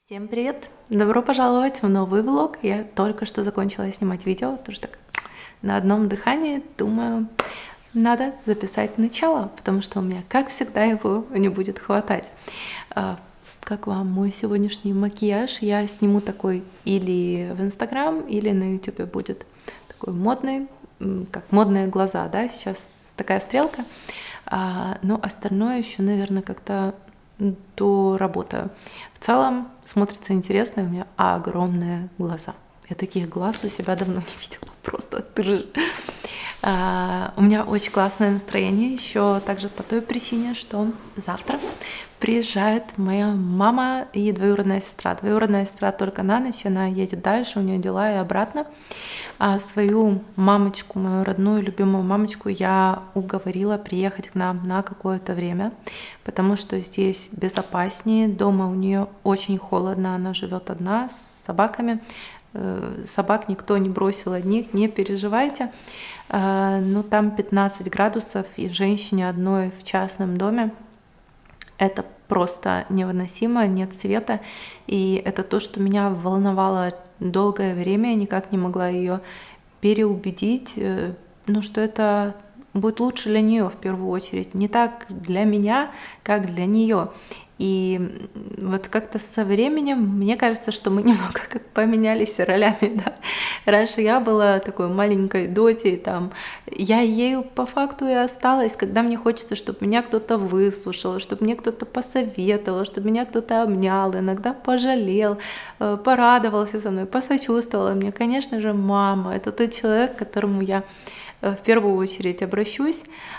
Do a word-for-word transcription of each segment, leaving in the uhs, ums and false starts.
Всем привет! Добро пожаловать в новый влог. Я только что закончила снимать видео, тоже так на одном дыхании. Думаю, надо записать начало, потому что у меня, как всегда, его не будет хватать. Как вам мой сегодняшний макияж? Я сниму такой или в Инстаграм, или на Ютубе будет такой модный, как модные глаза, да, сейчас такая стрелка. Но остальное еще, наверное, как-то доработаю. В целом смотрится интересно, у меня огромные глаза. Я таких глаз у себя давно не видела, просто тырж. А, у меня очень классное настроение, еще также по той причине, что завтра приезжает моя мама и двоюродная сестра. Двоюродная сестра только на ночь, она едет дальше, у нее дела и обратно. А свою мамочку, мою родную, любимую мамочку я уговорила приехать к нам на какое-то время, потому что здесь безопаснее, дома у нее очень холодно, она живет одна с собаками, собак никто не бросил одних, не переживайте, но там пятнадцать градусов, и женщине одной в частном доме это просто невыносимо, нет света, и это то, что меня волновало долгое время, я никак не могла ее переубедить, ну, что это будет лучше для нее в первую очередь, не так для меня, как для нее. И вот как-то со временем, мне кажется, что мы немного как поменялись ролями, да. Раньше я была такой маленькой дотей, там, я ею по факту и осталась, когда мне хочется, чтобы меня кто-то выслушал, чтобы мне кто-то посоветовал, чтобы меня кто-то обнял, иногда пожалел, порадовался со мной, посочувствовал мне. Конечно же, мама — это тот человек, к которому я в первую очередь обращусь,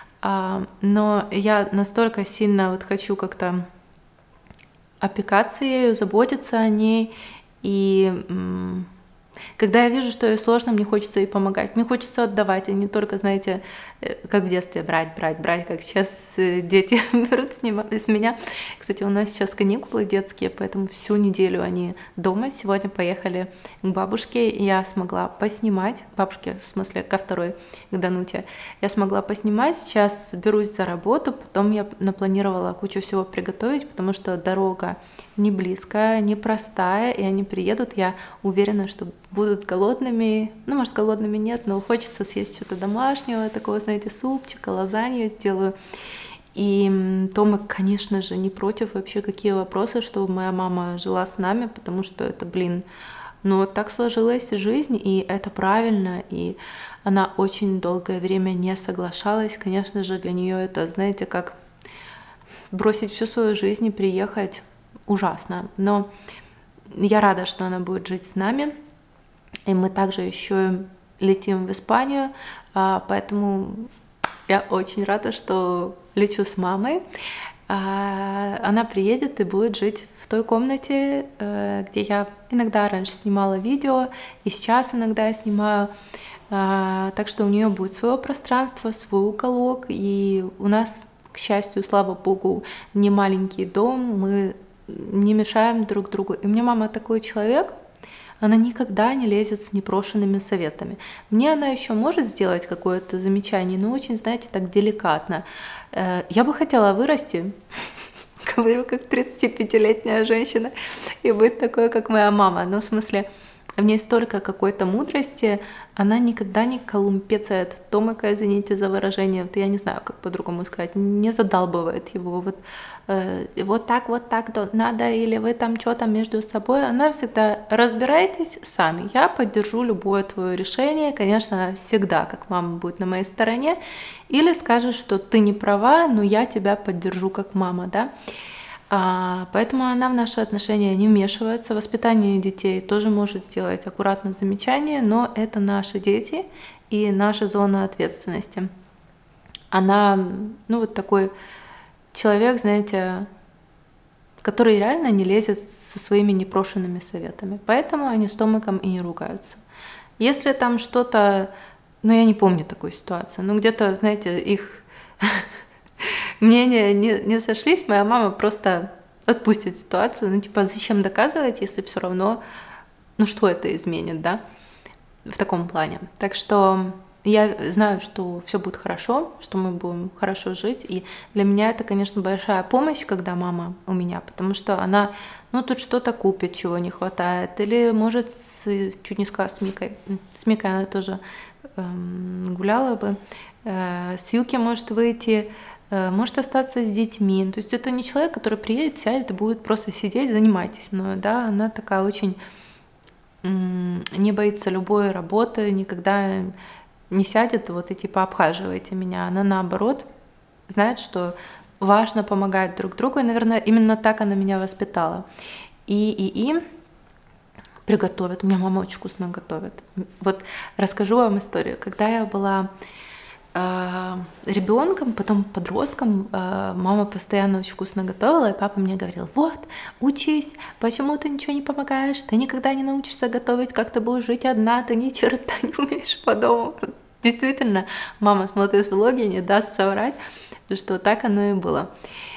но я настолько сильно вот хочу как-то опекаться ею, заботиться о ней, и когда я вижу, что ей сложно, мне хочется ей помогать, мне хочется отдавать, а не только, знаете, как в детстве брать, брать, брать, как сейчас дети берут с меня. Кстати, у нас сейчас каникулы детские, поэтому всю неделю они дома. Сегодня поехали к бабушке, и я смогла поснимать, бабушке, в смысле, ко второй, к Дануте, я смогла поснимать, сейчас берусь за работу, потом я напланировала кучу всего приготовить, потому что дорога не близкая, не простая, и они приедут, я уверена, что будут голодными, ну, может, голодными нет, но хочется съесть что-то домашнего, такого, знаете, супчика, лазанью сделаю. И Тома, конечно же, не против вообще, какие вопросы, чтобы моя мама жила с нами, потому что это, блин, ну, вот так сложилась жизнь, и это правильно, и она очень долгое время не соглашалась. Конечно же, для нее это, знаете, как бросить всю свою жизнь и приехать. Ужасно, но я рада, что она будет жить с нами, и мы также еще летим в Испанию, поэтому я очень рада, что лечу с мамой. Она приедет и будет жить в той комнате, где я иногда раньше снимала видео, и сейчас иногда я снимаю, так что у нее будет свое пространство, свой уголок, и у нас, к счастью, слава богу, не маленький дом, мы не мешаем друг другу. И у меня мама такой человек, она никогда не лезет с непрошенными советами. Мне она еще может сделать какое-то замечание, но очень, знаете, так деликатно. Я бы хотела вырасти, говорю, как тридцатипятилетняя женщина, и быть такой, как моя мама. Но в смысле, в ней столько какой-то мудрости, она никогда не колумпецает Томика, извините за выражение, вот я не знаю, как по-другому сказать, не задалбывает его, вот, э, вот так, вот так надо, или вы там что-то между собой, она всегда: разбирайтесь сами, я поддержу любое твое решение, конечно, всегда, как мама будет на моей стороне, или скажет, что ты не права, но я тебя поддержу как мама, да. А, поэтому она в наши отношения не вмешивается. Воспитание детей тоже может сделать аккуратно замечание, но это наши дети и наша зона ответственности. Она, ну, вот такой человек, знаете, который реально не лезет со своими непрошенными советами. Поэтому они с Томиком и не ругаются. Если там что-то, ну, я не помню такой ситуации, но где-то, знаете, их мнения не, не сошлись, моя мама просто отпустит ситуацию, ну, типа, зачем доказывать, если все равно, ну, что это изменит, да, в таком плане. Так что я знаю, что все будет хорошо, что мы будем хорошо жить. И для меня это, конечно, большая помощь, когда мама у меня, потому что она, ну, тут что-то купит, чего не хватает. Или может, с, чуть не сказала, с Микой. С Микой она тоже эм, гуляла бы. Э, с Юки может выйти, э, может остаться с детьми. То есть это не человек, который приедет, сядет и будет просто сидеть, занимайтесь мною. Да? Она такая очень м, не боится любой работы, никогда не сядет вот и типа обхаживайте меня. Она наоборот знает, что важно помогать друг другу. И, наверное, именно так она меня воспитала. И, и, и приготовит. У меня мама очень вкусно готовит. Вот расскажу вам историю. Когда я была э, ребенком, потом подростком, э, мама постоянно очень вкусно готовила, и папа мне говорил: вот, учись, почему ты ничего не помогаешь, ты никогда не научишься готовить, как ты будешь жить одна, ты ни черта не умеешь по дому. Действительно, мама смотрит влоги, не даст соврать, что так оно и было.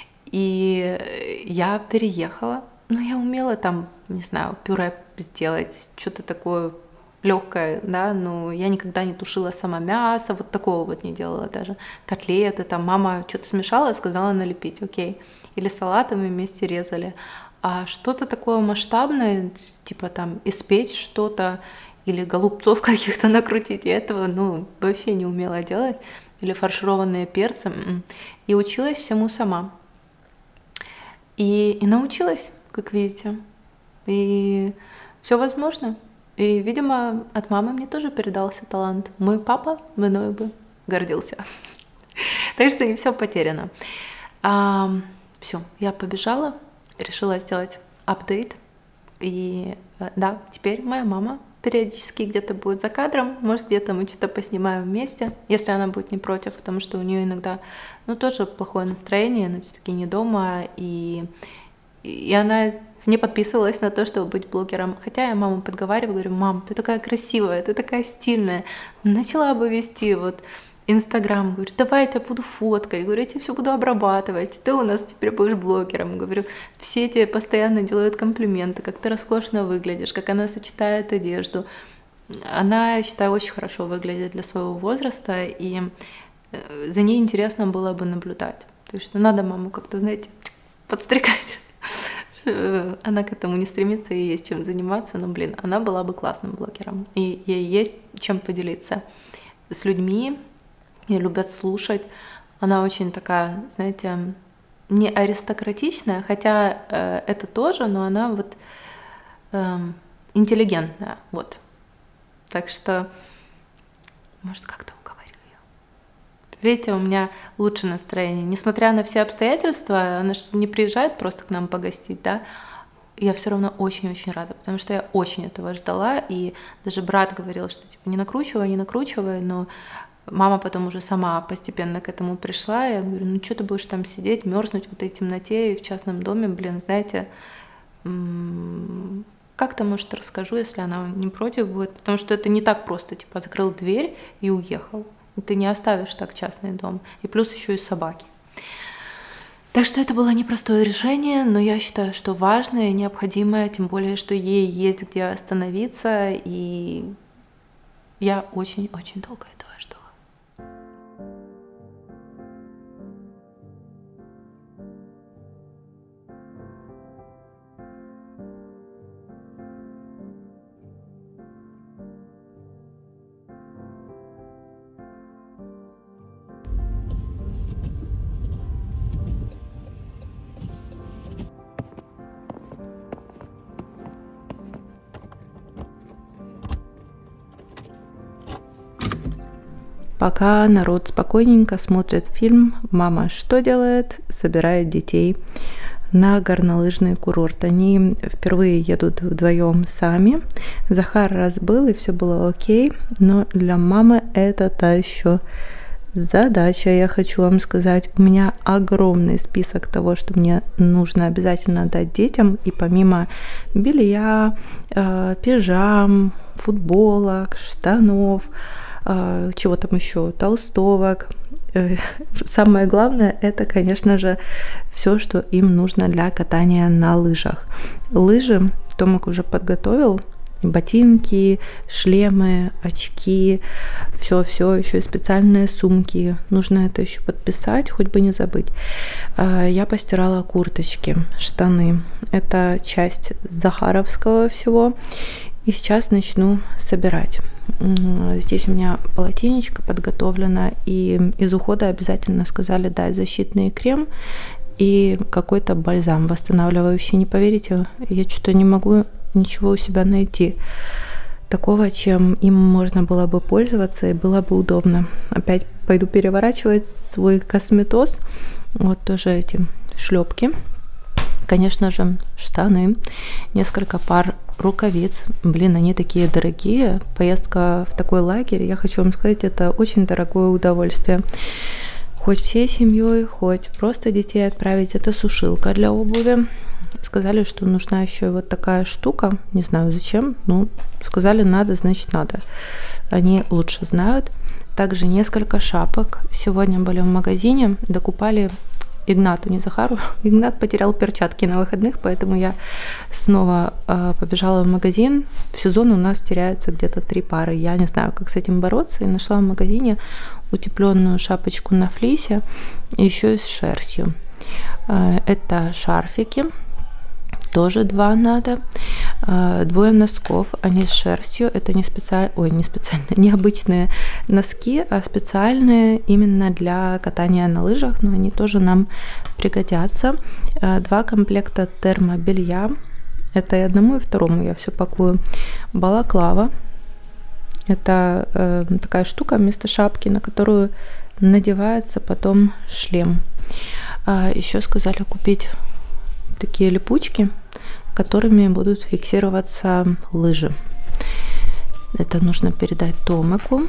И я переехала, ну, я умела там, не знаю, пюре сделать, что-то такое легкое, да, но я никогда не тушила сама мясо, вот такого вот не делала даже. Котлеты, там мама что-то смешала, сказала налепить, окей. Или салаты мы вместе резали. А что-то такое масштабное, типа там испечь что-то, или голубцов каких-то накрутить, я этого, ну, вообще не умела делать. Или фаршированные перцы. И училась всему сама. И, и научилась, как видите. И все возможно. И, видимо, от мамы мне тоже передался талант. Мой папа мною бы гордился. Так что не все потеряно. А, все, я побежала, решила сделать апдейт. И да, теперь моя мама периодически где-то будет за кадром, может, где-то мы что-то поснимаем вместе, если она будет не против, потому что у нее иногда, ну, тоже плохое настроение, она все-таки не дома, и, и она не подписывалась на то, чтобы быть блогером. Хотя я маму подговариваю, говорю: мам, ты такая красивая, ты такая стильная, начала бы вести вот Инстаграм, говорю, давай я тебя буду фоткать, говорю, я тебя все буду обрабатывать, ты у нас теперь будешь блогером, говорю, все тебе постоянно делают комплименты, как ты роскошно выглядишь, как она сочетает одежду. Она, я считаю, очень хорошо выглядит для своего возраста, и за ней интересно было бы наблюдать. То есть что надо маму как-то, знаете, подстрекать. Она к этому не стремится, и есть чем заниматься, но, блин, она была бы классным блогером, и ей есть чем поделиться с людьми, и любят слушать. Она очень такая, знаете, не аристократичная, хотя э, это тоже, но она вот э, интеллигентная, вот. Так что, может, как-то уговорю ее. Видите, у меня лучше настроение. Несмотря на все обстоятельства, она же не приезжает просто к нам погостить, да, я все равно очень-очень рада, потому что я очень этого ждала, и даже брат говорил, что типа не накручивай, не накручивай, но мама потом уже сама постепенно к этому пришла. Я говорю, ну что ты будешь там сидеть, мерзнуть в этой темноте и в частном доме, блин, знаете, как-то, может, расскажу, если она не против будет, потому что это не так просто, типа закрыл дверь и уехал. Ты не оставишь так частный дом, и плюс еще и собаки. Так что это было непростое решение, но я считаю, что важное и необходимое, тем более, что ей есть где остановиться, и я очень-очень долго этого ждала. Пока народ спокойненько смотрит фильм, мама что делает? Собирает детей на горнолыжный курорт. Они впервые едут вдвоем сами. Захар раз был, и все было окей, но для мамы это та еще задача. Я хочу вам сказать, у меня огромный список того, что мне нужно обязательно дать детям, и помимо белья, э, пижам, футболок, штанов, чего там еще, толстовок. Самое главное, это, конечно же, все, что им нужно для катания на лыжах. Лыжи Томик уже подготовил, ботинки, шлемы, очки, все-все, еще и специальные сумки. Нужно это еще подписать, хоть бы не забыть. Я постирала курточки, штаны. Это часть захаровского всего. И сейчас начну собирать. Здесь у меня полотенечко подготовлено, и из ухода обязательно сказали дать защитный крем и какой-то бальзам восстанавливающий. Не поверите, я что-то не могу ничего у себя найти такого, чем им можно было бы пользоваться и было бы удобно. Опять пойду переворачивать свой косметоз. Вот тоже эти шлепки, конечно же, штаны, несколько пар рукавиц. Блин, они такие дорогие. Поездка в такой лагерь, я хочу вам сказать, это очень дорогое удовольствие. Хоть всей семьей, хоть просто детей отправить. Это сушилка для обуви. Сказали, что нужна еще вот такая штука. Не знаю зачем. Ну, сказали надо, значит надо. Они лучше знают. Также несколько шапок. Сегодня были в магазине, докупали Игнату, не Захару. Игнат потерял перчатки на выходных, поэтому я снова э, побежала в магазин. В сезон у нас теряется где-то три пары. Я не знаю, как с этим бороться. И нашла в магазине утепленную шапочку на флисе, еще и с шерстью. Э, это шарфики. Тоже два надо. Двое носков, они с шерстью. Это не специально, ой, не специально, необычные носки, а специальные именно для катания на лыжах, но они тоже нам пригодятся. Два комплекта термобелья. Это и одному, и второму я все пакую. Балаклава. Это э, такая штука вместо шапки, на которую надевается потом шлем. А еще сказали купить такие липучки, которыми будут фиксироваться лыжи. Это нужно передать Томику.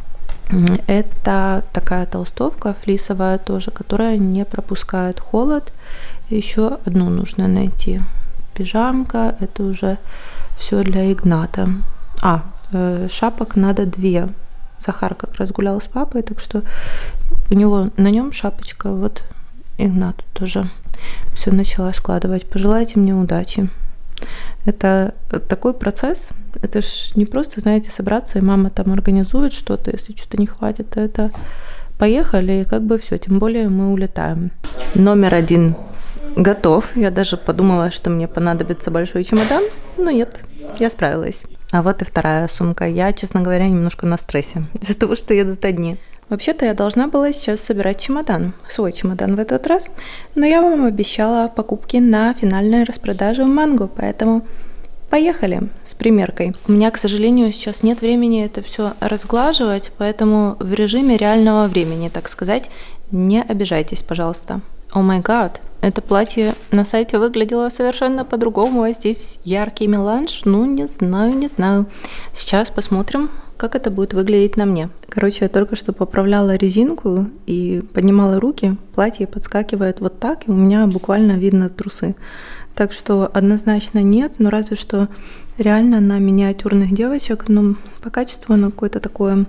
Это такая толстовка флисовая тоже, которая не пропускает холод. Еще одну нужно найти. Пижамка, это уже все для Игната. А, э, шапок надо две. Захар как раз гулял с папой, так что у него на нем шапочка, вот Игнату тоже все начала складывать. Пожелайте мне удачи. Это такой процесс. Это ж не просто, знаете, собраться, и мама там организует что-то, если что-то не хватит, то это поехали, и как бы все. Тем более мы улетаем. Номер один готов. Я даже подумала, что мне понадобится большой чемодан, но нет, я справилась. А вот и вторая сумка. Я, честно говоря, немножко на стрессе из-за того, что едут одни. Вообще-то я должна была сейчас собирать чемодан, свой чемодан в этот раз, но я вам обещала покупки на финальной распродаже в Манго, поэтому поехали с примеркой. У меня, к сожалению, сейчас нет времени это все разглаживать, поэтому в режиме реального времени, так сказать, не обижайтесь, пожалуйста. О май гад, это платье на сайте выглядело совершенно по-другому, а здесь яркий меланж, ну не знаю, не знаю. Сейчас посмотрим, как это будет выглядеть на мне. Короче, я только что поправляла резинку и поднимала руки, платье подскакивает вот так, и у меня буквально видно трусы. Так что однозначно нет, но разве что реально на миниатюрных девочек, но по качеству оно какое-то такое...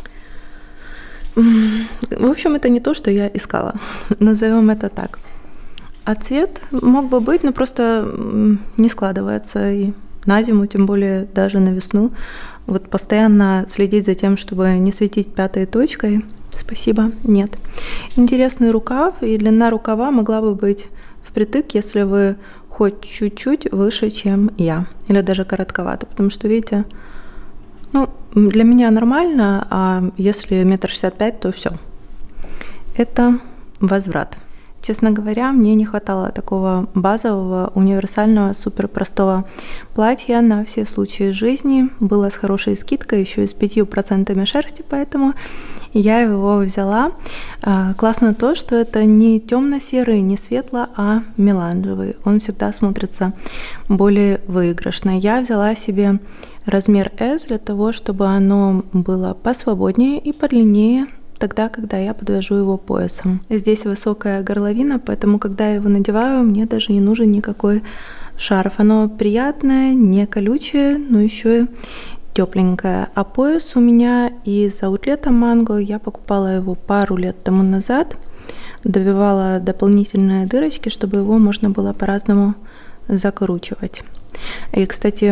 В общем, это не то, что я искала, назовем это так. А цвет мог бы быть, но просто не складывается и на зиму, тем более даже на весну. Вот постоянно следить за тем, чтобы не светить пятой точкой, спасибо, нет. Интересный рукав, и длина рукава могла бы быть впритык, если вы хоть чуть-чуть выше, чем я, или даже коротковато, потому что, видите, ну, для меня нормально, а если метр шестьдесят пять, то все. Это возврат. Честно говоря, мне не хватало такого базового, универсального, супер простого платья на все случаи жизни. Было с хорошей скидкой, еще и с пятью процентами шерсти, поэтому я его взяла. Классно то, что это не темно-серый, не светло, а меланжевый. Он всегда смотрится более выигрышно. Я взяла себе размер эс для того, чтобы оно было посвободнее и подлиннее, тогда, когда я подвяжу его поясом. Здесь высокая горловина, поэтому, когда я его надеваю, мне даже не нужен никакой шарф. Оно приятное, не колючее, но еще и тепленькое. А пояс у меня из аутлета Манго, я покупала его пару лет тому назад, добивала дополнительные дырочки, чтобы его можно было по-разному закручивать. И, кстати,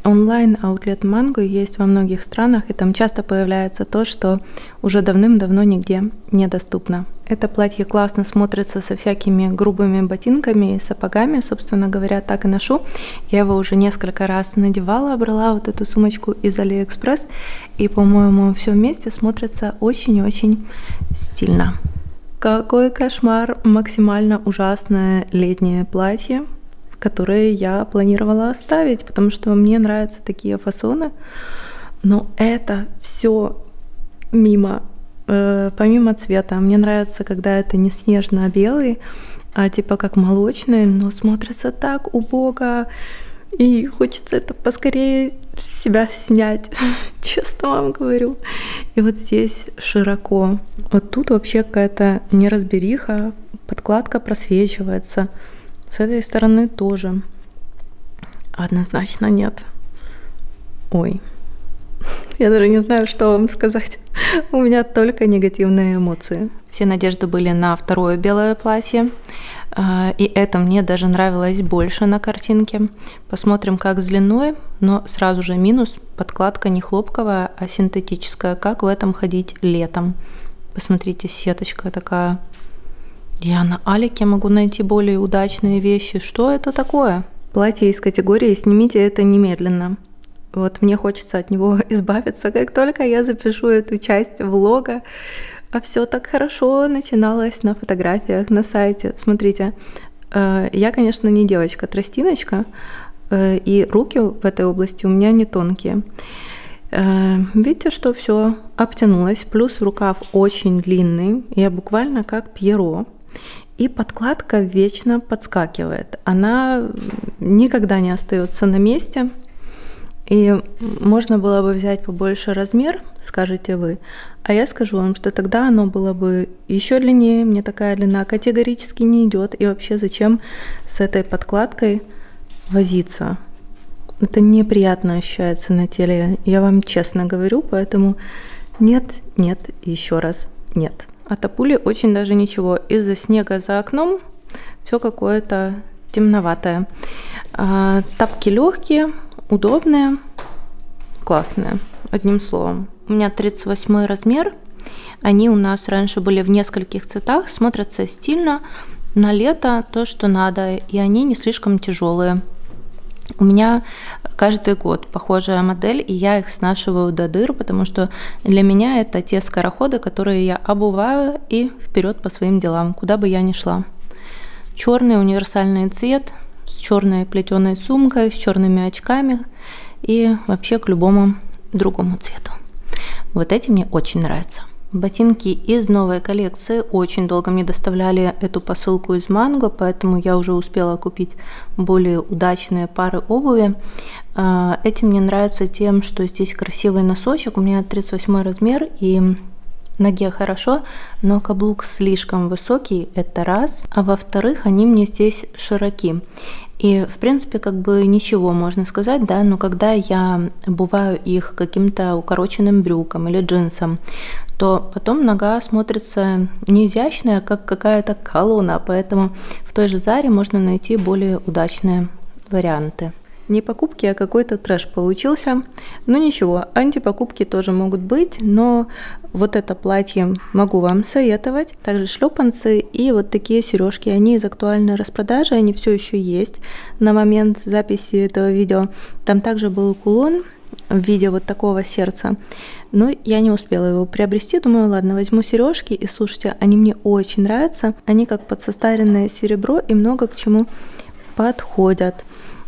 Онлайн-аутлет Mango есть во многих странах, и там часто появляется то, что уже давным-давно нигде недоступно. Это платье классно смотрится со всякими грубыми ботинками и сапогами, собственно говоря, так и ношу. Я его уже несколько раз надевала, брала вот эту сумочку из Алиэкспресс, и, по-моему, все вместе смотрится очень-очень стильно. Какой кошмар! Максимально ужасное летнее платье, которые я планировала оставить, потому что мне нравятся такие фасоны, но это все мимо, э, помимо цвета. Мне нравится, когда это не снежно-белый, а типа как молочный, но смотрится так убого, и хочется это поскорее с себя снять, честно вам говорю. И вот здесь широко, вот тут вообще какая-то неразбериха, подкладка просвечивается. С этой стороны тоже. Однозначно нет. Ой. Я даже не знаю, что вам сказать. У меня только негативные эмоции. Все надежды были на второе белое платье. И это мне даже нравилось больше на картинке. Посмотрим, как с длиной. Но сразу же минус. Подкладка не хлопковая, а синтетическая. Как в этом ходить летом? Посмотрите, сеточка такая. Я на Алике могу найти более удачные вещи. Что это такое? Платье из категории «Снимите это немедленно». Вот мне хочется от него избавиться, как только я запишу эту часть влога. А все так хорошо начиналось на фотографиях на сайте. Смотрите, я, конечно, не девочка-тростиночка, и руки в этой области у меня не тонкие. Видите, что все обтянулось, плюс рукав очень длинный, я буквально как Пьеро. И подкладка вечно подскакивает. Она никогда не остается на месте. И можно было бы взять побольше размер, скажете вы. А я скажу вам, что тогда оно было бы еще длиннее. Мне такая длина категорически не идет. И вообще зачем с этой подкладкой возиться? Это неприятно ощущается на теле. Я вам честно говорю, поэтому нет, нет, еще раз нет. А топули очень даже ничего. Из-за снега за окном все какое-то темноватое. А, тапки легкие, удобные, классные, одним словом. У меня тридцать восьмой размер. Они у нас раньше были в нескольких цветах, смотрятся стильно. На лето то, что надо, и они не слишком тяжелые. У меня каждый год похожая модель, и я их снашиваю до дыр, потому что для меня это те скороходы, которые я обуваю и вперед по своим делам, куда бы я ни шла. Черный универсальный цвет с черной плетеной сумкой, с черными очками и вообще к любому другому цвету. Вот эти мне очень нравятся. Ботинки из новой коллекции. Очень долго мне доставляли эту посылку из Mango, поэтому я уже успела купить более удачные пары обуви. Эти мне нравятся тем, что здесь красивый носочек. У меня тридцать восьмой размер, и ноге хорошо, но каблук слишком высокий, это раз. А во-вторых, они мне здесь широки. И, в принципе, как бы ничего можно сказать, да, но когда я обуваю их каким-то укороченным брюком или джинсом, то потом нога смотрится не изящная, а как какая-то колонна, поэтому в той же Заре можно найти более удачные варианты. Не покупки, а какой-то трэш получился. Ну ничего, антипокупки тоже могут быть, но вот это платье могу вам советовать. Также шлепанцы и вот такие сережки, они из актуальной распродажи, они все еще есть на момент записи этого видео. Там также был кулон в виде вот такого сердца, но я не успела его приобрести. Думаю, ладно, возьму сережки, и слушайте, они мне очень нравятся. Они как подсостаренное серебро и много к чему подходят.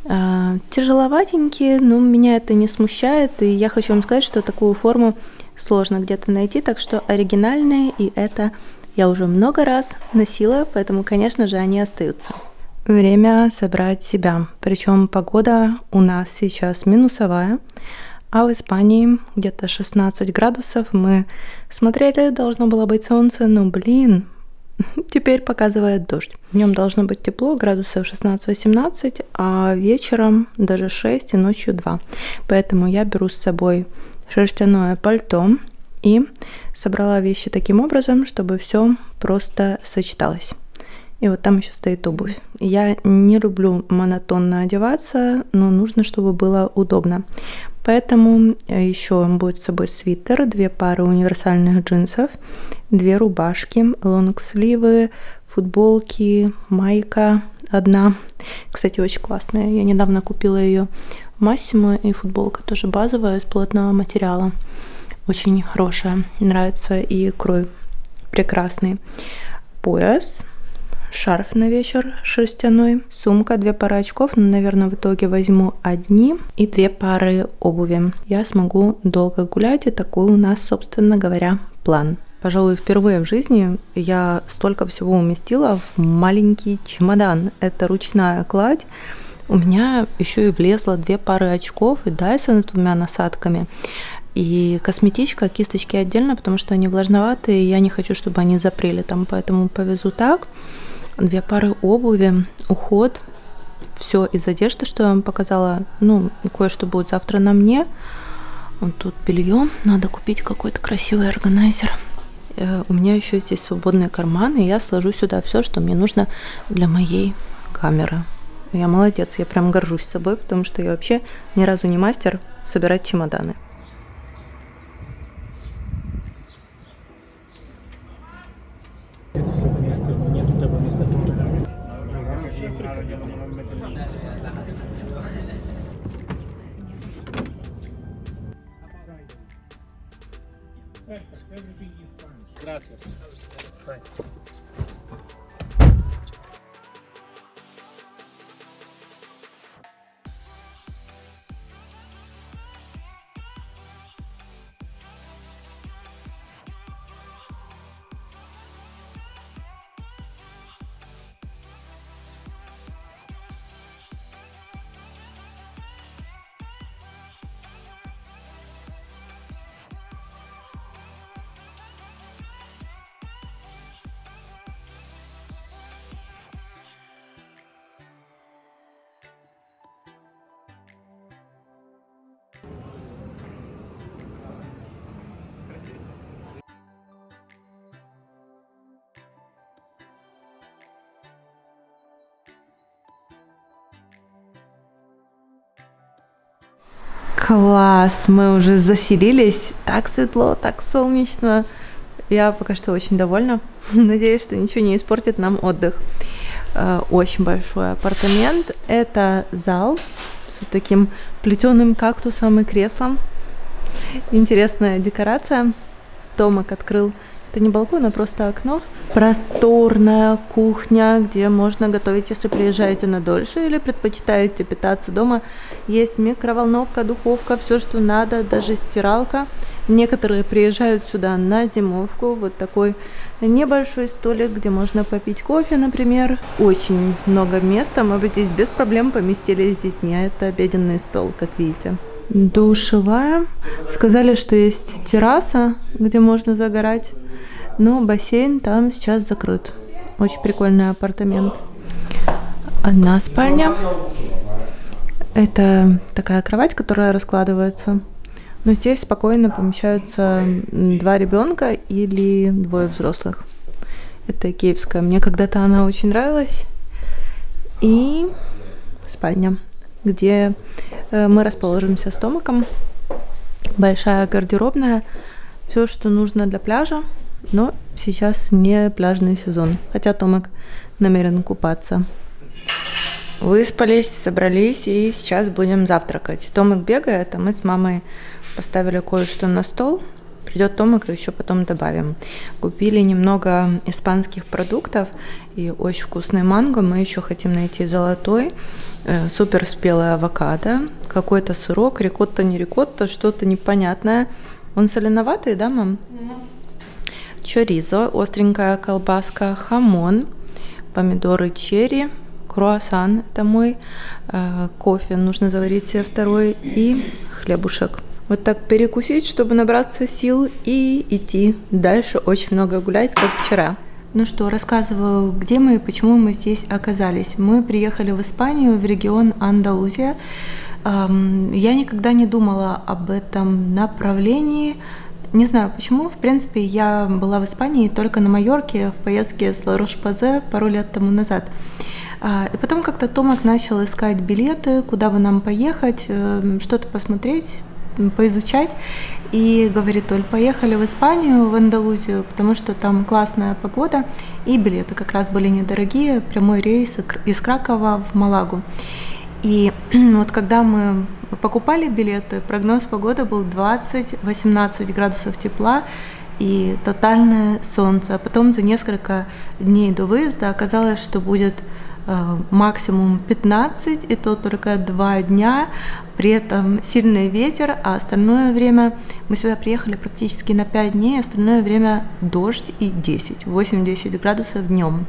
Тяжеловатенькие, но меня это не смущает, и я хочу вам сказать, что такую форму сложно где-то найти, так что оригинальные, и это я уже много раз носила, поэтому, конечно же, они остаются. Время собрать себя, причем погода у нас сейчас минусовая, а в Испании где-то шестнадцать градусов. Мы смотрели, должно было быть солнце, но блин, теперь показывает дождь. Днем должно быть тепло, градусов шестнадцать-восемнадцать, а вечером даже шесть и ночью два. Поэтому я беру с собой шерстяное пальто и собрала вещи таким образом, чтобы все просто сочеталось. И вот там еще стоит обувь. Я не люблю монотонно одеваться, но нужно, чтобы было удобно. Поэтому еще будет с собой свитер, две пары универсальных джинсов, две рубашки, лонгсливы, футболки, майка одна. Кстати, очень классная. Я недавно купила ее в Массимо, и футболка тоже базовая, из плотного материала. Очень хорошая. Нравится, и крой прекрасный. Пояс. Шарф на вечер шерстяной, сумка, две пары очков, но, наверное, в итоге возьму одни, и две пары обуви. Я смогу долго гулять, и такой у нас, собственно говоря, план. Пожалуй, впервые в жизни я столько всего уместила в маленький чемодан. Это ручная кладь. У меня еще и влезло две пары очков и Dyson с двумя насадками. И косметичка, кисточки отдельно, потому что они влажноватые, и я не хочу, чтобы они запрели там, поэтому повезу так. Две пары обуви, уход, все из одежды, что я вам показала. Ну, кое-что будет завтра на мне. Вот тут белье, надо купить какой-то красивый органайзер. У меня еще здесь свободные карманы, и я сложу сюда все, что мне нужно для моей камеры. Я молодец, я прям горжусь собой, потому что я вообще ни разу не мастер собирать чемоданы. Gracias. Thanks. Класс, мы уже заселились, так светло, так солнечно. Я пока что очень довольна. Надеюсь, что ничего не испортит нам отдых. Очень большой апартамент. Это зал с таким плетеным кактусом и креслом. Интересная декорация. Томик открыл. Это не балкон, а просто окно. Просторная кухня, где можно готовить, если приезжаете на дольше или предпочитаете питаться дома. Есть микроволновка, духовка, все, что надо, даже стиралка. Некоторые приезжают сюда на зимовку. Вот такой небольшой столик, где можно попить кофе, например. Очень много места. Мы бы здесь без проблем поместились с детьми. А это обеденный стол, как видите. Душевая. Сказали, что есть терраса, где можно загорать. Но бассейн там сейчас закрыт. Очень прикольный апартамент. Одна спальня. Это такая кровать, которая раскладывается. Но здесь спокойно помещаются два ребенка или двое взрослых. Это киевская. Мне когда-то она очень нравилась. И спальня, где мы расположимся с Томиком. Большая гардеробная. Все, что нужно для пляжа. Но сейчас не пляжный сезон. Хотя Томик намерен купаться. Выспались, собрались и сейчас будем завтракать. Томик бегает, а мы с мамой поставили кое-что на стол. Придет Томик, и еще потом добавим. Купили немного испанских продуктов и очень вкусный манго. Мы еще хотим найти золотой, э, супер спелый авокадо, какой-то сырок, рикотта, не рикотта, что-то непонятное. Он соленоватый, да, мам? Mm-hmm. Чоризо, остренькая колбаска, хамон, помидоры черри, круассан, это мой, э, кофе нужно заварить себе второй, и хлебушек. Вот так перекусить, чтобы набраться сил и идти дальше, очень много гулять, как вчера. Ну что, рассказываю, где мы и почему мы здесь оказались. Мы приехали в Испанию, в регион Андалузия. Эм, я никогда не думала об этом направлении, Не знаю почему, в принципе, я была в Испании только на Майорке в поездке с Ла Рош-Позе пару лет тому назад. И потом как-то Томик начал искать билеты, куда бы нам поехать, что-то посмотреть, поизучать. И говорит: Оль, поехали в Испанию, в Андалузию, потому что там классная погода, и билеты как раз были недорогие, прямой рейс из Кракова в Малагу. И вот когда мы покупали билеты, прогноз погоды был двадцать-восемнадцать градусов тепла и тотальное солнце. А потом за несколько дней до выезда оказалось, что будет э, максимум пятнадцать, и то только два дня. При этом сильный ветер, а остальное время мы сюда приехали практически на пять дней, остальное время дождь и десять, восемь-десять градусов днем.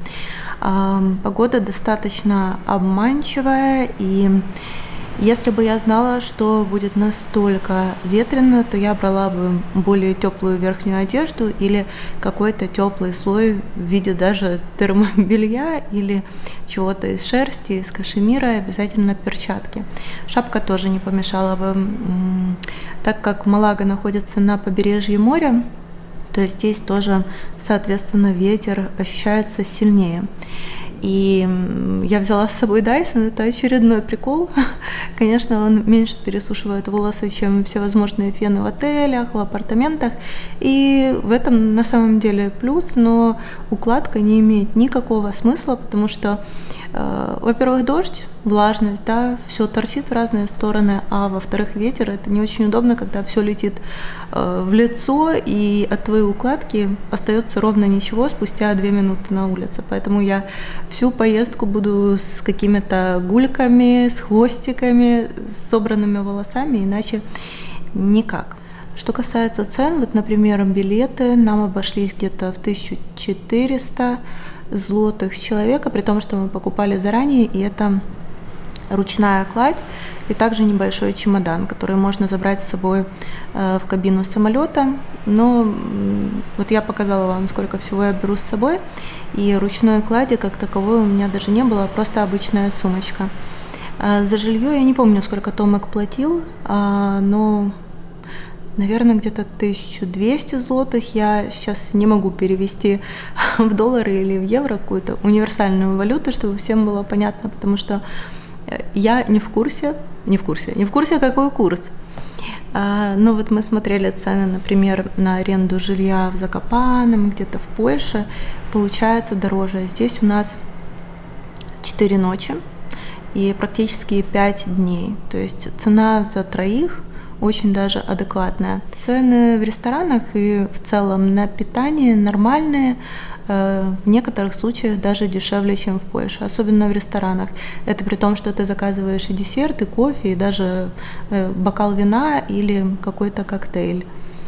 Погода достаточно обманчивая, и если бы я знала, что будет настолько ветрено, то я брала бы более теплую верхнюю одежду или какой-то теплый слой в виде даже термобелья или чего-то из шерсти, из кашемира, и обязательно перчатки. Шапка тоже не помешала бы, так как Малага находится на побережье моря, то есть здесь тоже, соответственно, ветер ощущается сильнее. И я взяла с собой Dyson, это очередной прикол. Конечно, он меньше пересушивает волосы, чем всевозможные фены в отелях, в апартаментах. И в этом на самом деле плюс, но укладка не имеет никакого смысла, потому что, э, во-первых, дождь, влажность, да, все торчит в разные стороны, а во-вторых, ветер, это не очень удобно, когда все летит э, в лицо, и от твоей укладки остается ровно ничего спустя две минуты на улице. Поэтому я всю поездку буду с какими-то гульками, с хвостиками, с собранными волосами, иначе никак. Что касается цен, вот, например, билеты нам обошлись где-то в тысячу четыреста злотых с человека, при том, что мы покупали заранее, и это ручная кладь и также небольшой чемодан, который можно забрать с собой э, в кабину самолета. Но вот я показала вам, сколько всего я беру с собой, и ручной клади как таковой у меня даже не было, просто обычная сумочка. Э, за жилье я не помню, сколько Томик платил, э, но, наверное, где-то тысячу двести злотых. Я сейчас не могу перевести в доллары или в евро, какую-то универсальную валюту, чтобы всем было понятно, потому что я не в курсе, не в курсе, не в курсе, какой курс. А, но вот мы смотрели цены, например, на аренду жилья в Закопаном, где-то в Польше, получается дороже. Здесь у нас четыре ночи и практически пять дней. То есть цена за троих очень даже адекватная. Цены в ресторанах и в целом на питание нормальные, в некоторых случаях даже дешевле, чем в Польше, особенно в ресторанах. Это при том, что ты заказываешь и десерт, и кофе, и даже бокал вина или какой-то коктейль.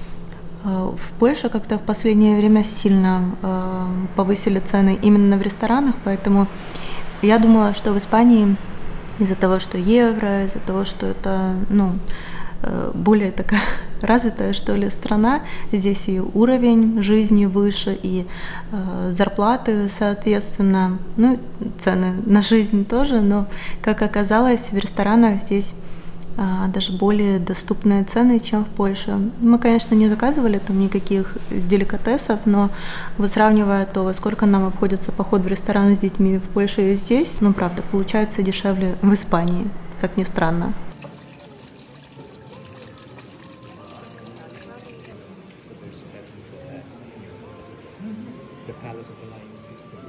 В Польше как-то в последнее время сильно повысили цены именно в ресторанах, поэтому я думала, что в Испании из-за того, что евро, из-за того, что это, ну, более такая развитая, что ли, страна, здесь и уровень жизни выше, и э, зарплаты, соответственно, ну, цены на жизнь тоже, но, как оказалось, в ресторанах здесь э, даже более доступные цены, чем в Польше. Мы, конечно, не заказывали там никаких деликатесов, но вот сравнивая то, во сколько нам обходится поход в ресторан с детьми в Польше и здесь, ну, правда, получается дешевле в Испании, как ни странно. The Palace of the Lions is the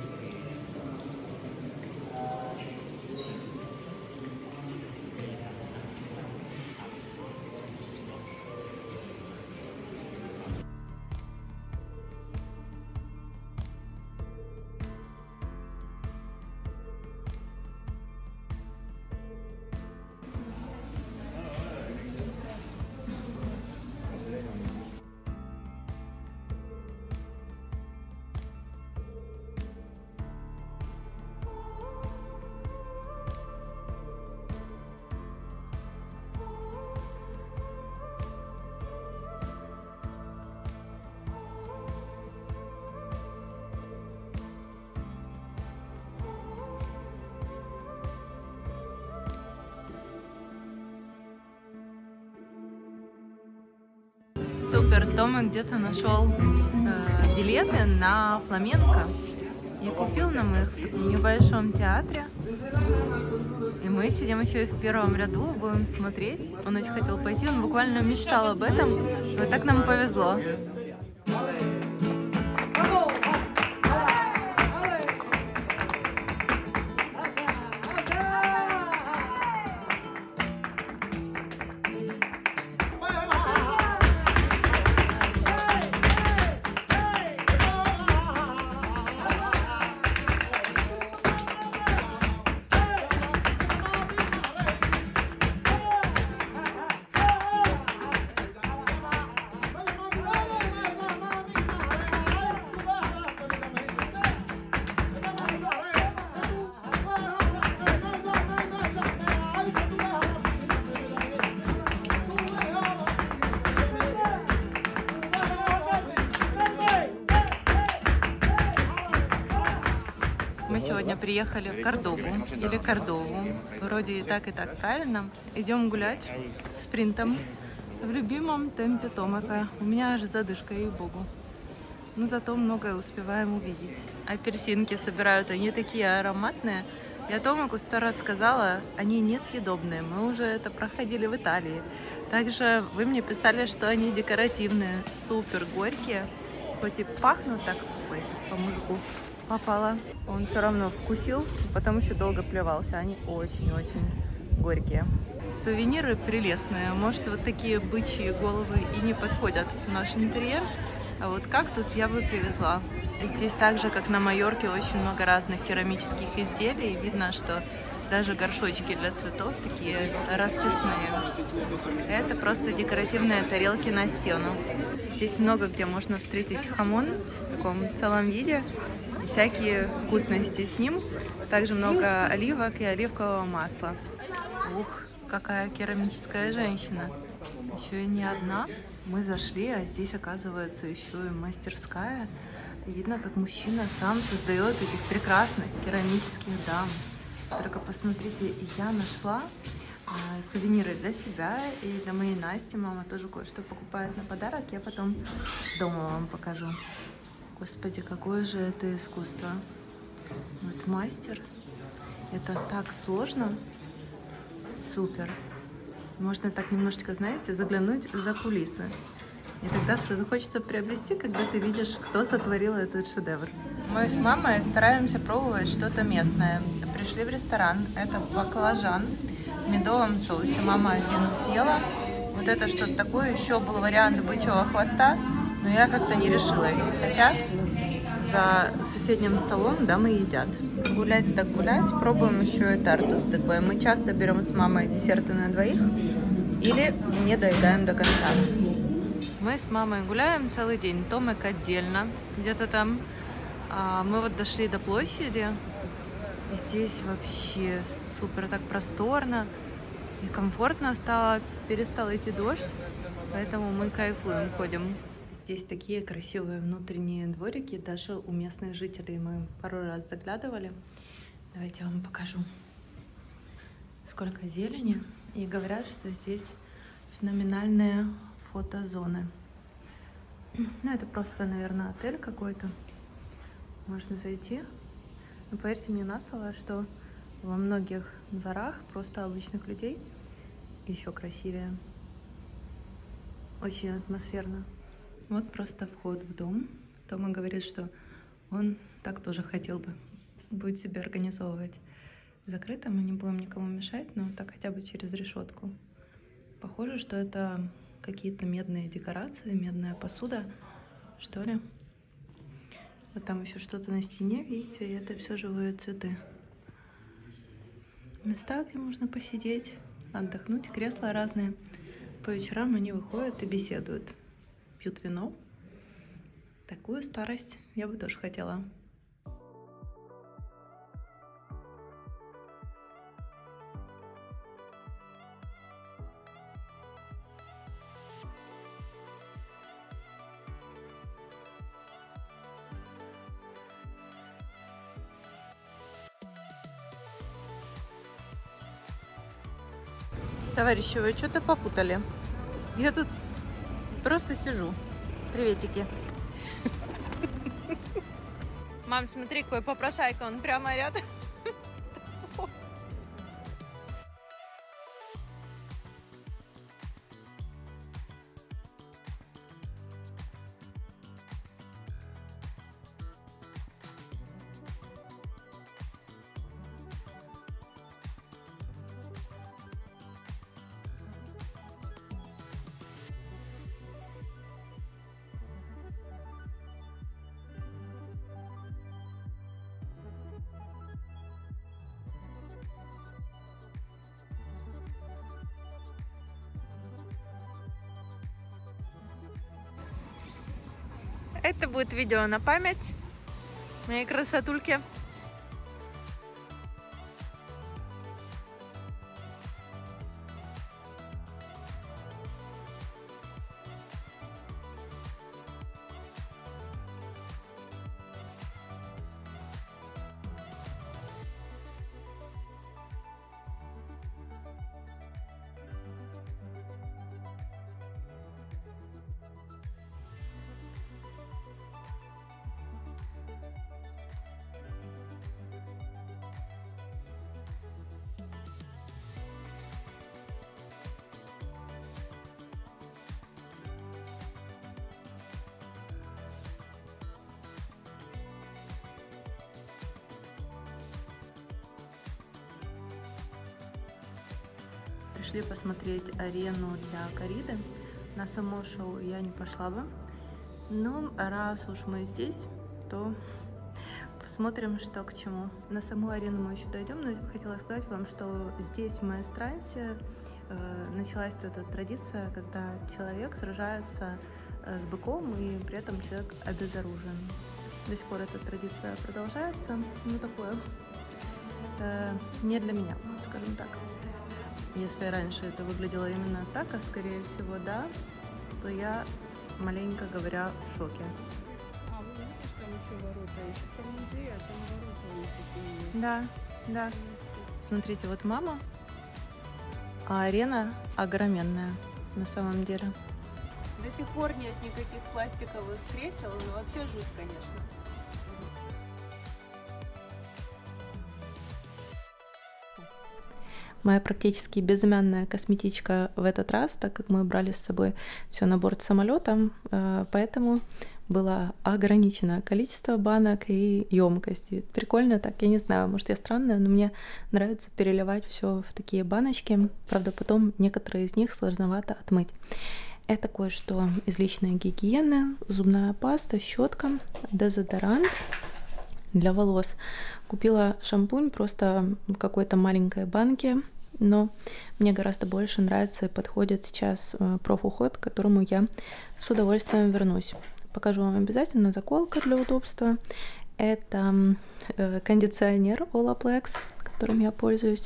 Супер, Тома где-то нашел э, билеты на фламенко и купил нам их в таком небольшом театре. И мы сидим еще и в первом ряду, будем смотреть. Он очень хотел пойти, он буквально мечтал об этом, но так нам повезло. Мы сегодня приехали в Кордову или Кордову, вроде и так, и так правильно. Идем гулять спринтом в любимом темпе Томака. У меня аж задышка, ей-богу. Но зато многое успеваем увидеть. Апельсинки собирают, они такие ароматные. Я Томаку сто раз сказала, они несъедобные. Мы уже это проходили в Италии. Также вы мне писали, что они декоративные, супер горькие. Хоть и пахнут так, ой, по мужику попало. Он все равно вкусил, потому что долго плевался. Они очень-очень горькие. Сувениры прелестные. Может, вот такие бычьи головы и не подходят в наш интерьер. А вот кактус я бы привезла. Здесь так же, как на Майорке, очень много разных керамических изделий. Видно, что даже горшочки для цветов такие расписные. Это просто декоративные тарелки на стену. Здесь много где можно встретить хамон в таком целом виде. Всякие вкусности с ним. Также много оливок и оливкового масла. Ух, какая керамическая женщина. Еще и не одна. Мы зашли, а здесь оказывается еще и мастерская. Видно, как мужчина сам создает этих прекрасных керамических дам. Только посмотрите, я нашла э, сувениры для себя и для моей Насти. Мама тоже кое-что покупает на подарок. Я потом дома вам покажу. Господи, какое же это искусство. Вот мастер. Это так сложно. Супер. Можно так немножечко, знаете, заглянуть за кулисы. И тогда сразу хочется приобрести, когда ты видишь, кто сотворил этот шедевр. Мы с мамой стараемся пробовать что-то местное. Пришли в ресторан. Это баклажан в медовом соусе. Мама один съела. Вот это что-то такое. Еще был вариант бычьего хвоста, но я как-то не решилась. Хотя за соседним столом дамы едят. Гулять так гулять. Пробуем еще и тарту с тыквой. Мы часто берем с мамой десерты на двоих или не доедаем до конца. Мы с мамой гуляем целый день. Томик отдельно, где-то там. А мы вот дошли до площади. И здесь вообще супер так просторно и комфортно стало. Перестал идти дождь, поэтому мы кайфуем, ходим. Здесь такие красивые внутренние дворики. Даже у местных жителей мы пару раз заглядывали. Давайте я вам покажу, сколько зелени. И говорят, что здесь феноменальные фотозоны. Ну, это просто, наверное, отель какой-то. Можно зайти. Но поверьте мне на слово, что во многих дворах просто обычных людей еще красивее. Очень атмосферно. Вот просто вход в дом. Тома говорит, что он так тоже хотел бы. Будет себе организовывать. Закрыто, мы не будем никому мешать, но так хотя бы через решетку. Похоже, что это какие-то медные декорации, медная посуда, что ли. Вот там еще что-то на стене, видите, и это все живые цветы. Места, где можно посидеть, отдохнуть, кресла разные. По вечерам они выходят и беседуют, пьют вино. Такую старость я бы тоже хотела. Товарищи, вы что-то попутали. Я тут Просто сижу. Приветики. Мам, смотри, какой попрошайка, он прямо рядом. Это будет видео на память моей красотульки. Пришли посмотреть арену для корриды. На само шоу я не пошла бы. Но раз уж мы здесь, то посмотрим, что к чему. На саму арену мы еще дойдем, но хотела сказать вам, что здесь, в Маэстрансе, э, началась эта традиция, когда человек сражается э, с быком, и при этом человек обезоружен. До сих пор эта традиция продолжается, ну такое э, не для меня, скажем так. Если раньше это выглядело именно так, а скорее всего да, то я, маленько говоря, в шоке. А, вы видите, что там еще ворота? Если там музей, а там ворота у них такие. Да, да. Смотрите, вот мама, а арена огроменная на самом деле. До сих пор нет никаких пластиковых кресел, но вообще жуть, конечно. Моя практически безымянная косметичка в этот раз, так как мы брали с собой все на борт самолета, поэтому было ограниченное количество банок и емкостей. Прикольно так, я не знаю, может я странная, но мне нравится переливать все в такие баночки. Правда, потом некоторые из них сложновато отмыть. Это кое-что из личной гигиены: зубная паста, щетка, дезодорант для волос. Купила шампунь просто в какой-то маленькой банке, но мне гораздо больше нравится и подходит сейчас профуход, к которому я с удовольствием вернусь. Покажу вам обязательно. Заколка для удобства. Это кондиционер Olaplex, которым я пользуюсь.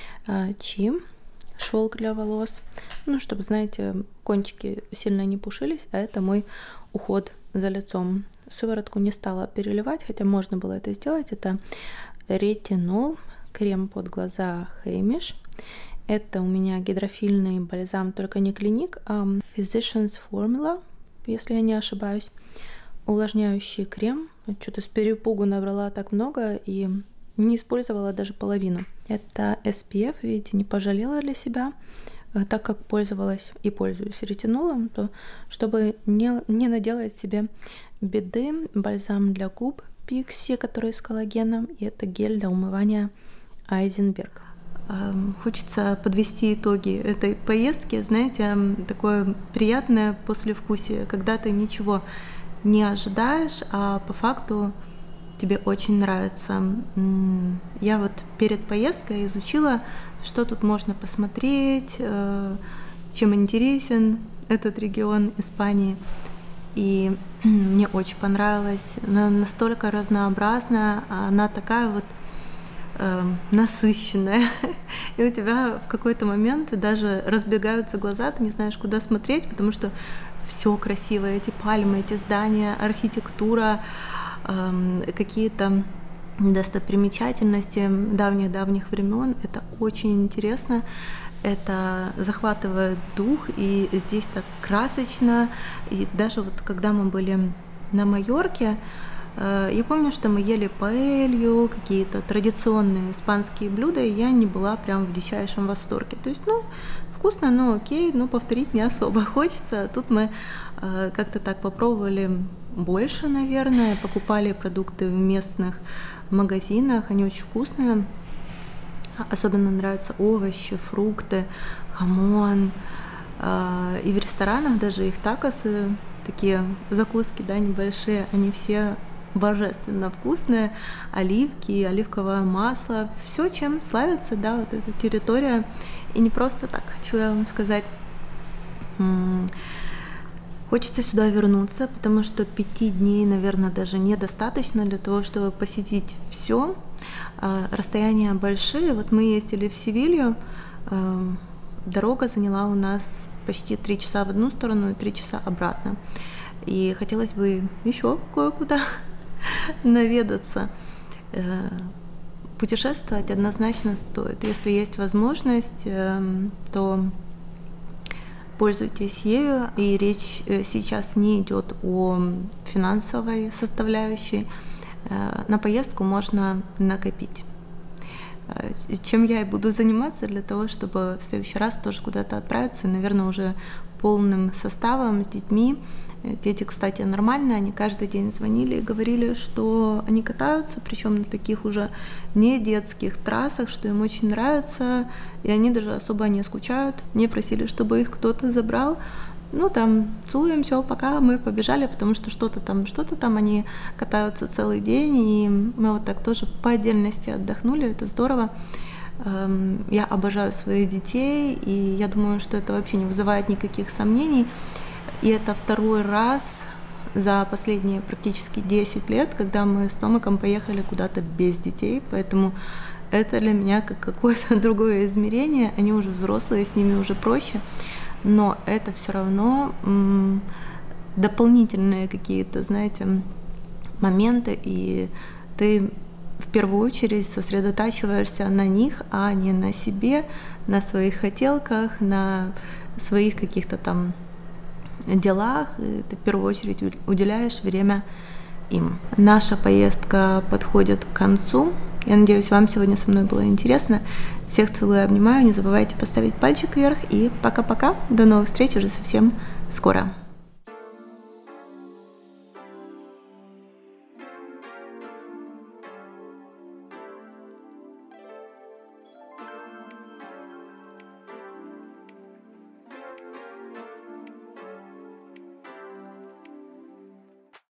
Чи, шелк для волос. Ну, чтобы, знаете, кончики сильно не пушились, а это мой уход за лицом. Сыворотку не стала переливать, хотя можно было это сделать. Это ретинол, крем под глаза Хеймиш. Это у меня гидрофильный бальзам, только не Клиник, а Physicians Formula, если я не ошибаюсь. Увлажняющий крем. Что-то с перепугу набрала так много и не использовала даже половину. Это эс пи эф, видите, не пожалела для себя. Так как пользовалась и пользуюсь ретинолом, то чтобы не, не наделать себе беды, бальзам для губ Пикси, который с коллагеном, и это гель для умывания Айзенберг. Хочется подвести итоги этой поездки, знаете, такое приятное послевкусие, когда ты ничего не ожидаешь, а по факту тебе очень нравится. Я вот перед поездкой изучила, что тут можно посмотреть, чем интересен этот регион Испании. И мне очень понравилось. Она настолько разнообразная, она такая вот э, насыщенная. И у тебя в какой-то момент даже разбегаются глаза, ты не знаешь, куда смотреть, потому что все красивое. Эти пальмы, эти здания, архитектура, э, какие-то достопримечательности давних-давних времен. Это очень интересно. это захватывает дух, и здесь так красочно. И даже вот когда мы были на Майорке, я помню, что мы ели паэлью, какие-то традиционные испанские блюда, и я не была прям в дичайшем восторге. То есть, ну, вкусно, но окей, но повторить не особо хочется. Тут мы как-то так попробовали больше, наверное, покупали продукты в местных магазинах, они очень вкусные. Особенно нравятся овощи, фрукты, хамон. И в ресторанах даже их такосы, такие закуски, да, небольшие, они все божественно вкусные. Оливки, оливковое масло, все, чем славится, да, вот эта территория. И не просто так, хочу я вам сказать. Хочется сюда вернуться, потому что пяти дней, наверное, даже недостаточно для того, чтобы посетить все. Расстояния большие. Вот мы ездили в Севилью, дорога заняла у нас почти три часа в одну сторону и три часа обратно. И хотелось бы еще кое-куда наведаться. Путешествовать однозначно стоит. Если есть возможность, то пользуйтесь ею. И речь сейчас не идет о финансовой составляющей. На поездку можно накопить. Чем я и буду заниматься для того, чтобы в следующий раз тоже куда-то отправиться, наверное, уже полным составом с детьми. Дети, кстати, нормальные, они каждый день звонили и говорили, что они катаются, причем на таких уже не детских трассах, что им очень нравится, и они даже особо не скучают, не просили, чтобы их кто-то забрал. Ну, там, целуем, все, пока мы побежали, потому что что-то там, что-то там, они катаются целый день, и мы вот так тоже по отдельности отдохнули, это здорово. Я обожаю своих детей, и я думаю, что это вообще не вызывает никаких сомнений. И это второй раз за последние практически десять лет, когда мы с Томиком поехали куда-то без детей, поэтому это для меня как какое-то другое измерение, они уже взрослые, с ними уже проще. Но это все равно м, дополнительные какие-то, знаете, моменты, и ты в первую очередь сосредотачиваешься на них, а не на себе, на своих хотелках, на своих каких-то там делах, и ты в первую очередь уделяешь время им. Наша поездка подходит к концу. Я надеюсь, вам сегодня со мной было интересно. Всех целую, обнимаю. Не забывайте поставить пальчик вверх. И пока-пока. До новых встреч уже совсем скоро.